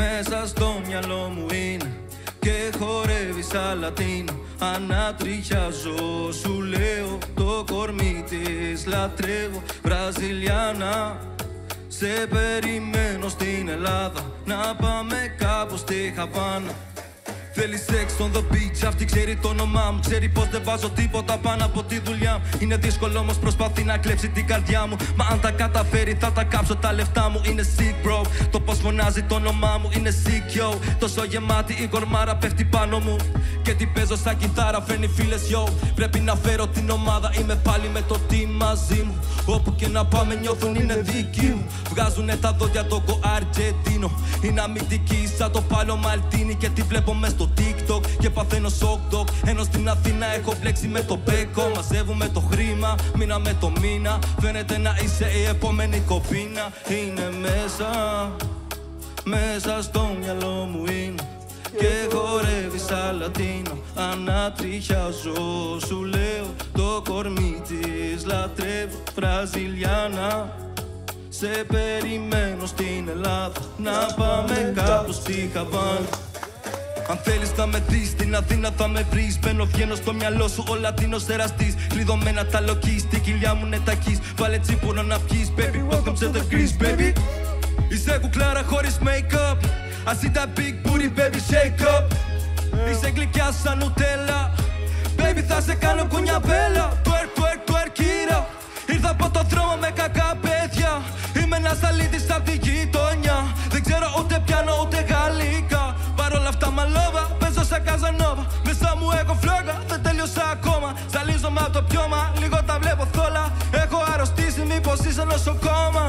Μέσα στο μυαλό μου είναι και χορεύει σαν Λατίνο. Ανατριχιάζω, σου λέω, το κορμί της λατρεύω. Βραζιλιάνα, σε περιμένω στην Ελλάδα. Να πάμε κάπου στη Χαβάνα. Θέλει σεξ on the beach, αυτή ξέρει το όνομά μου. Ξέρει πως δεν βάζω τίποτα πάνω από τη δουλειά μου. Είναι δύσκολο όμως προσπαθεί να κλέψει την καρδιά μου. Μα αν τα καταφέρει θα τα κάψω τα λεφτά μου. Είναι sick bro, το πως φωνάζει το όνομά μου είναι sick yo. Τόσο γεμάτη η κορμάρα πέφτει πάνω μου. Και τι παίζω σαν κιθάρα φέρνει φίλες yo. Πρέπει να φέρω την ομάδα, είμαι πάλι με το team μαζί μου. Όπου και να πάμε νιώθουν είναι δικοί μου. Βγάζουνε τα δόντια το Αργεντίνο. Είναι αμυντική σαν το πάλο Μαλτίνι. Και τη βλέπω μες στο TikTok και παθαίνω shock dog. Ενώ στην Αθήνα έχω μπλέξει με το μπέκο. Μαζεύουμε το χρήμα, μήνα με το μήνα. Φαίνεται να είσαι η επόμενη κοπίνα. Είναι μέσα στο μυαλό μου είναι και χορεύει σαν Λατίνο. Ανατριχιάζω, σου λέω, το κορμί της λατρεύω. Βραζιλιάνα, σε περιμένω στην Ελλάδα. Να πάμε κάπου στη Χαβάνα. Αν θέλεις θα με δεις, στην Αθήνα θα με βρεις. Μπαίνω, βγαίνω στο μυαλό σου, ο Λατίνος εραστής. Κλειδωμένα τα λοκείς, τη κοιλιά μου είναι τακής. Βάλε τσίπουρο να πιείς, baby, welcome to the Greece, baby. Είσαι κουκλάρα χωρίς make-up. I see that big booty, baby, shake up. Είσαι γλυκιά σαν νουτέλα. Baby, θα σε κάνω κουνιαβέλα. Twerk, twerk, twerk, κύρα. Ήρθα από το δρόμο με κακά παιδιά. Είμαι ένας αλήτης απ' τη γειτονιά. Δεν ξέρω ούτε πιάνω ούτε γαλλικά. Παρ' όλα αυτά μαλόβα, παίζω σαν Καζανόβα. Μέσα μου έχω φλόγα, δεν τέλειωσα ακόμα. Ζαλίζομαι απ' το πιώμα, λίγο τα βλέπω θόλα. Έχω αρρωστήσει, μήπως είσαι νοσοκόμα.